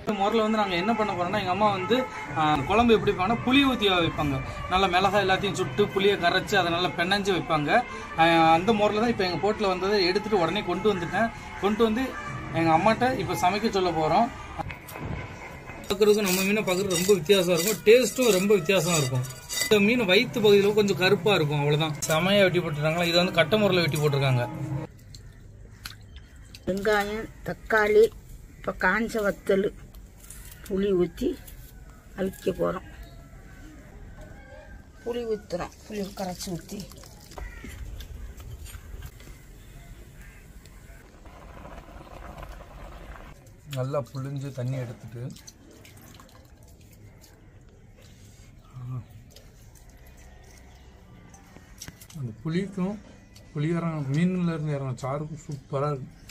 முறையில் வந்து நாங்கள் என்ன பண்ண போகிறோம்னா, எங்கள் அம்மா வந்து குழம்பு எப்படி வைப்பாங்கன்னா, புளி ஊற்றி வைப்பாங்க. நல்லா மிளகாய் எல்லாத்தையும் சுட்டு புளியை கரைச்சி அதை நல்லா பெனஞ்சு வைப்பாங்க. அந்த முறையில் தான் இப்போ எங்கள் போட்டில் வந்ததை எடுத்துகிட்டு உடனே கொண்டு வந்துட்டேன். கொண்டு வந்து எங்கள் அம்மாட்ட இப்போ சமைக்க சொல்ல போகிறோம். பார்க்குறதுக்கும் நம்ம மீனை பார்க்குறது ரொம்ப வித்தியாசம் இருக்கும். டேஸ்ட்டும் ரொம்ப வித்தியாசமாக இருக்கும். இந்த மீன் வயிற்று பகுதியில் கொஞ்சம் கருப்பாக இருக்கும், அவ்வளோதான். செமையாக வெட்டி போட்டுருக்காங்களா. இதை வந்து கட்டை முறையில் வெட்டி போட்டிருக்காங்க. வெங்காயம், தக்காளி, இப்போ காஞ்ச வத்தல், புளி ஊற்றி அவிக்க போகிறோம். புளி ஊற்றுறோம். புளி கரைச்சி ஊற்றி நல்லா புளிஞ்சு தண்ணி எடுத்துட்டு அந்த புளிக்கும் புளியரம் மீன்ல இருந்து இறங்க சாருக்கும் சூப்பராக இருக்கும்.